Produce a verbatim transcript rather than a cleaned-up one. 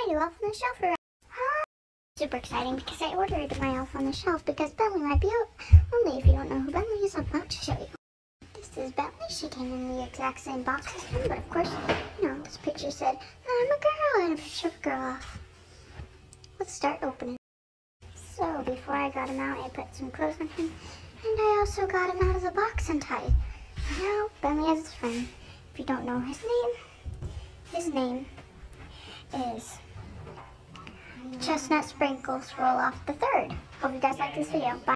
my new elf on the shelf arrived. Huh? Super exciting because I ordered my elf on the shelf because Bentley might be out. Only if you don't know who Bentley is, I'm about to show you. This is Bentley. She came in the exact same box as him, but of course, you know, this picture said, I'm a girl, and a picture of a girl off. Let's start opening. So, before I got him out, I put some clothes on him, and I also got him out of the box untied. Now, Bentley has his friend. If you don't know his name, his name is Chestnut Sprinkles Roll Off the Third. Hope you guys like this video. Bye.